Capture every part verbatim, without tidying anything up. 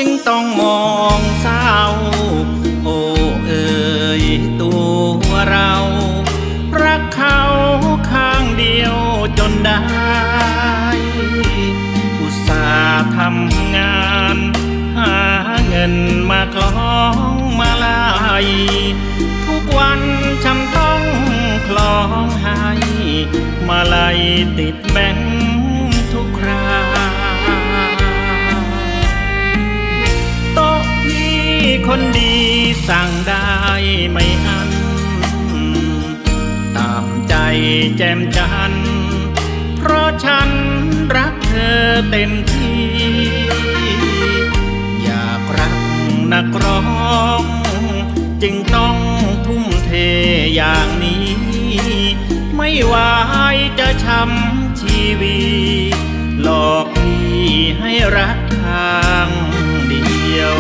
จึงต้องมองเศร้าโอ้เอ๋ยตัวเรารักเขาข้างเดียวจนได้อุตส่าห์ทำงานหาเงินมาคล้องมาลายทุกวันฉันต้องคล้องให้มาลัยติดแบงค์ทุกคราโต๊ะพี่คนดีสั่งได้ไม่อันตามใจแจ่มจันทร์เพราะฉันรักเธอเต็มที่อยากรักนักร้องจึงต้องทุ่มเทอย่างนี้ไม่ว่าจะช้ำชีวีหลอกพี่ให้รักทางเดียว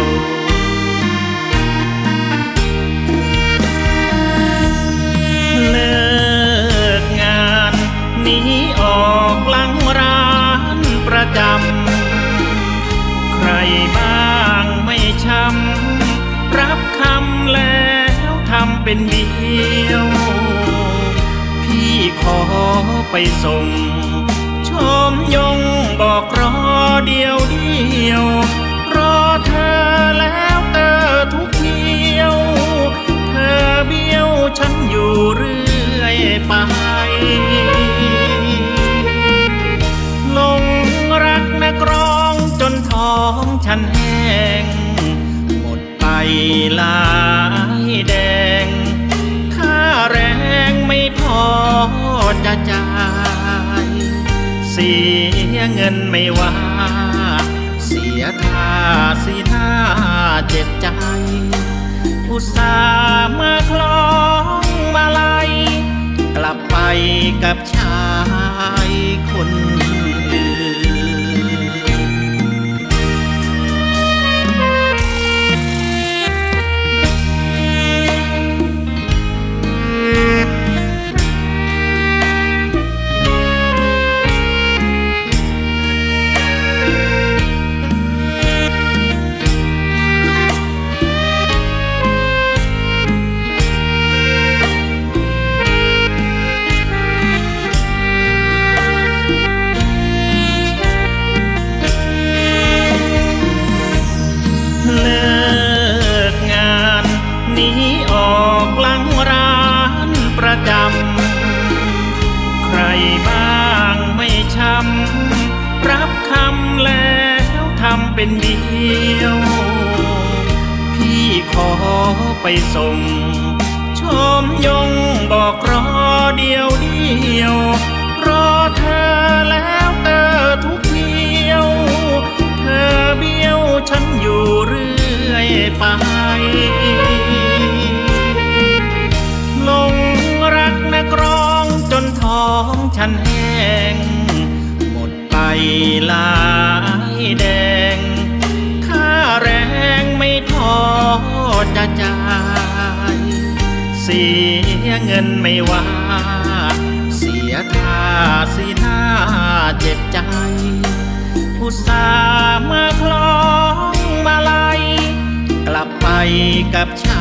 เลิกงานหนีออกหลังร้านประจำใครบ้างไม่ช้ำรับคำแล้วทำเป็นเดียวพี่ขอไปส่งชมยงบอกรอเดียวเดียวรอเธอแล้วเตอทุกเที่ยวเธอเบี้ยวฉันอยู่เรื่อยไปหลงรักนักร้องจนท้องฉันแห้งหมดไปหลายแดงค่าแรงไม่พอจะจ่ายเสียเงินไม่ว่าเสียท่าสิหน้าเจ็บใจอุตส่าห์มาคล้องมาลัยกลับไปกับชายคนอื่นใครบ้างไม่ช้ำรับคำแล้วทำเป็นเดียวพี่ขอไปส่งชมยงบอกรอเดียวเดียวรอเธอแล้วเตอทุกเที่ยวเธอเบี้ยวฉันอยู่เรื่อยไปหลงรักนักร้องจนท้องฉันแห้งหมดไปหลายแดงค่าแรงไม่พอจะจ่ายเสียเงินไม่ว่าเสียท่าสิหน้าเจ็บใจอุตส่าห์มาคล้องมาลัยกลับไปกับช